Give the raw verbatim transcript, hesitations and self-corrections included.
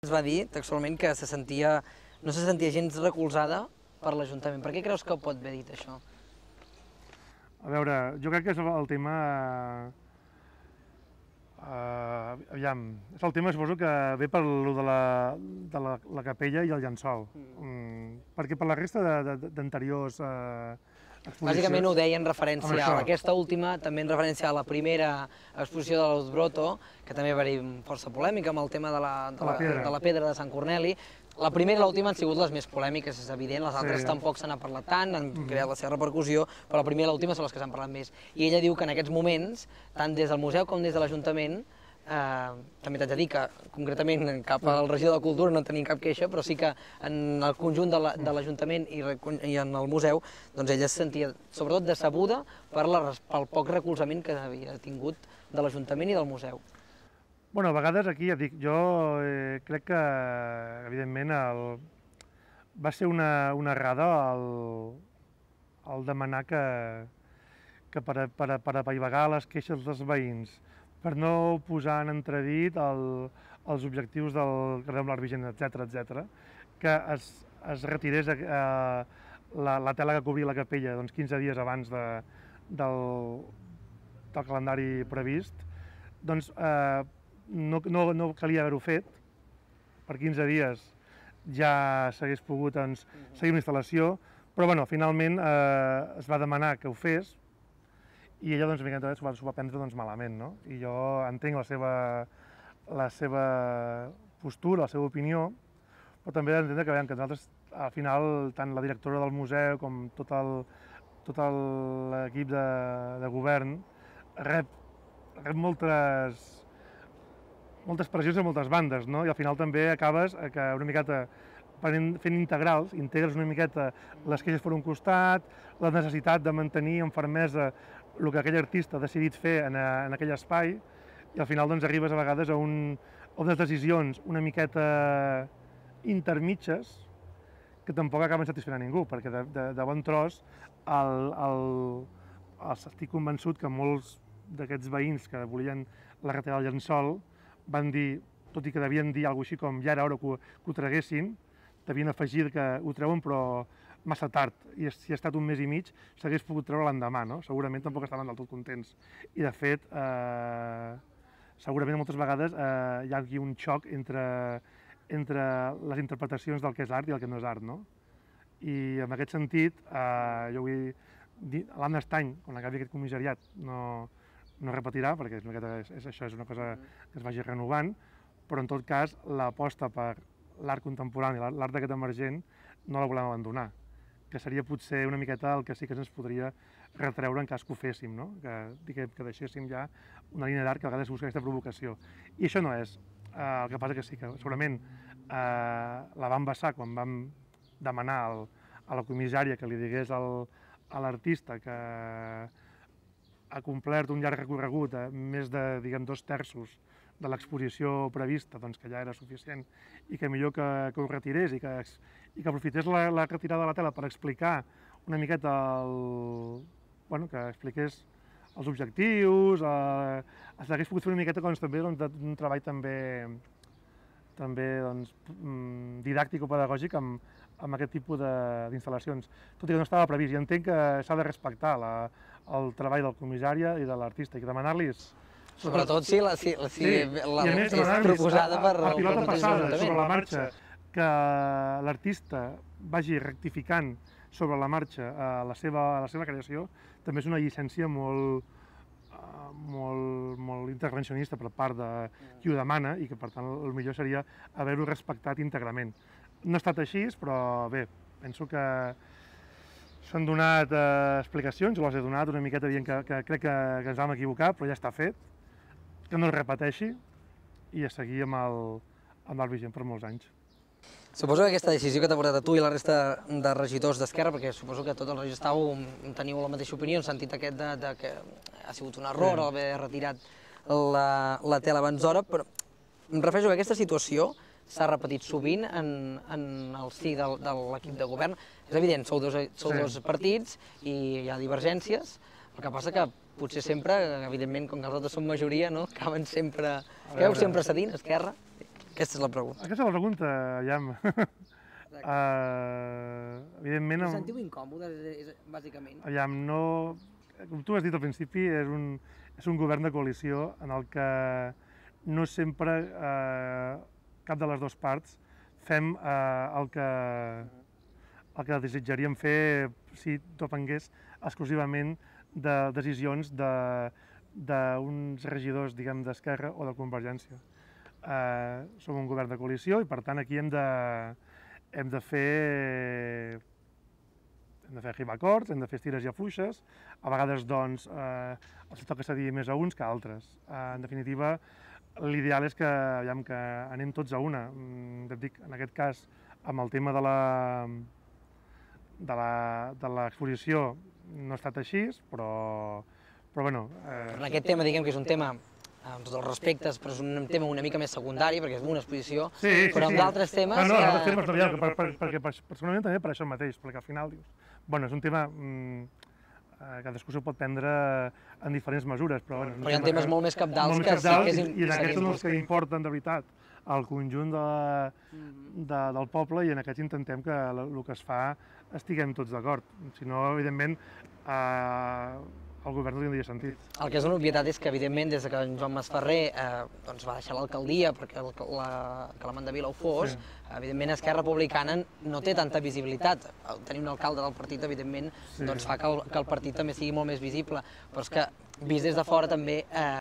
es va dir textualment que se sentia, no se sentia gens recolzada per l'Ajuntament. Per què creus que pot haver dit això? A veure, jo crec que és el tema... Uh, aviam, és el tema, suposo, que ve per lo de la, de la, la capella i el llençol. Mm. Mm, perquè per la resta d'anteriors uh, exposicions... Bàsicament ho deia en referència a aquesta última, també en referència a la primera exposició de l'Ausbroto, que també va haver força polèmica amb el tema de la, de la, de la, de la pedra de Sant Corneli. La primera i l'última han sigut les més polèmiques, és evident, les altres sí. Tampoc se n'ha parlat tant, han mm. creat la seva repercussió, però la primera i l'última són les que s'han parlat més. I ella diu que en aquests moments, tant des del museu com des de l'Ajuntament, eh, també t'haig de dir que concretament cap al regidor de Cultura no tenim cap queixa, però sí que en el conjunt de l'Ajuntament i, i en el museu, doncs ella es sentia sobretot decebuda per la, pel poc recolzament que havia tingut de l'Ajuntament i del museu. Bueno, a vegades aquí, ja dic, jo eh, crec que, evidentment, el... va ser una, una errada el, el demanar que, que per, per, per apaivagar les queixes dels veïns, per no posar en entredit el, els objectius del carrer amb l'Art Vigent, etcètera, etcètera, que es, es retirés eh, la, la tela que cobria la capella doncs, quinze dies abans de, del, del calendari previst, doncs eh, No, no, no calia haver-ho fet, per quinze dies ja s'hagués pogut doncs, seguir una instal·lació, però bueno, finalment eh, es va demanar que ho fes i ella doncs, s'ho va, va prendre doncs, malament. No? I jo entenc la seva, la seva postura, la seva opinió, però també he d'entendre que, que nosaltres, al final, tant la directora del museu com tot l'equip de, de govern rep, rep moltes moltes pressions de moltes bandes, no? I al final també acabes que una miqueta fent integrals, integres una miqueta les queixes per un costat, la necessitat de mantenir amb fermesa el que aquell artista ha decidit fer en, a, en aquell espai, i al final doncs, arribes a vegades a, un, a unes decisions una miqueta intermitges que tampoc acaben satisfent a ningú, perquè de, de, de bon tros el, el, el, estic convençut que molts d'aquests veïns que volien la retirada del llençol van dir, tot i que devien dir alguna cosa així com ja era hora que ho, que ho traguessin, devien afegir que ho treuen però massa tard, i si ha estat un mes i mig s'hagués pogut treure l'endemà, no? Segurament tampoc estaven del tot contents. I de fet, eh, segurament moltes vegades eh, hi ha aquí un xoc entre, entre les interpretacions del que és art i el que no és art, no? I en aquest sentit, eh, jo vull dir, l'Anna Estany, quan acabi aquest comissariat, no, no repetirà, perquè és, és, és, això és una cosa que es vagi renovant, però en tot cas l'aposta per l'art contemporani, l'art d'aquest emergent, no la volem abandonar, que seria potser una miqueta el que sí que ens podria retreure en cas que ho féssim, no? que, que, que deixéssim ja una línia d'art que a vegades busca aquesta provocació. I això no és. Eh, el que passa que sí que segurament eh, la vam vessar quan vam demanar al, a la comissària que li digués al, a l'artista que ha complert un llarg recorregut, eh, més de, diguem, dos terços de l'exposició prevista, doncs que ja era suficient, i que millor que, que ho retirés i que, i que aprofités la, la retirada de la tela per explicar una miqueta el... bueno, que expliqués els objectius, eh, s'hagués pogut fer una miqueta doncs, també doncs, d'un treball també, també doncs, didàctic o pedagògic amb, amb aquest tipus d'instal·lacions, tot i que no estava previst. I entenc que s'ha de respectar la, el treball del comissària i de l'artista i demanar-los... Sobretot si la, si, si sí. la, la és proposada per... A pilota passada, sobre la marxa, que l'artista vagi rectificant sobre la marxa la seva, la seva creació, també és una llicència molt, molt, molt intervencionista per part de qui ho demana i que per tant el millor seria haver-ho respectat íntegrament. No ha estat així, però bé, penso que s'han donat eh, explicacions, jo les he donat una miqueta dient que, que crec que, que ens vam equivocar, però ja està fet, que no es repeteixi i a seguir amb el, amb l'Art Vigent per molts anys. Suposo que aquesta decisió que t'ha portat a tu i la resta de regidors d'Esquerra, perquè suposo que tots els regidors estàveu, teniu la mateixa opinió, en sentit aquest de, de que ha sigut un error sí. haver retirat la, la tela abans d'hora, però em refereixo que aquesta situació s'ha repetit sovint en, en el si de, de l'equip de govern. És evident, sou dos, sou sí. dos partits i hi ha divergències, el que passa que potser sempre, evidentment, com que nosaltres som majoria, no? Acaben sempre... Acabeu sempre cedint, Esquerra? Aquesta és la pregunta. Aquesta és la pregunta, aviam. Uh, evidentment... Us sentiu incòmodes, bàsicament? Aviam, no... Com tu has dit al principi, és un, és un govern de coalició en el que no sempre eh, cap de les dues parts fem eh, el, que, el que desitjaríem fer si depengués exclusivament de decisions d'uns regidors, diguem, d'Esquerra o de Convergència. Eh, som un govern de coalició i, per tant, aquí hem de, hem de fer hem de fer arribar acords, hem de fer estires i afluixes. A vegades, doncs, eh, els toca cedir més a uns que a altres. Eh, en definitiva, l'ideal és que, aviam, que anem tots a una. Ja et dic, en aquest cas, amb el tema de la de l'exposició no ha estat així, però, però bueno... Eh... En aquest tema, diguem que és un tema, amb tots els respectes, però és un tema una mica més secundari, perquè és una exposició, sí, sí, però amb sí. d'altres temes... No, no, amb altres temes no, ja, per, per, perquè personalment també per això mateix, perquè al final dius... Bueno, és un tema... Mm, cadascú s'ho pot prendre en diferents mesures, però... Bueno, però hi ha temes que, molt més cabdals molt que, més cabdals, sí que és... I, i aquests són els que importen, de veritat, al conjunt de, de, del poble, i en aquests intentem que el que es fa estiguem tots d'acord. Si no, evidentment, eh, el govern no tindria sentit. El que és una obvietat és que, evidentment, des que en Joan Masferrer eh, doncs va deixar l'alcaldia perquè el, la, que la Mandevila ho fos, sí. Evidentment, Esquerra Republicana no té tanta visibilitat. Tenir un alcalde del partit, evidentment, sí. doncs fa que el, que el partit també sigui molt més visible. Però és que, vist des de fora, també... Eh,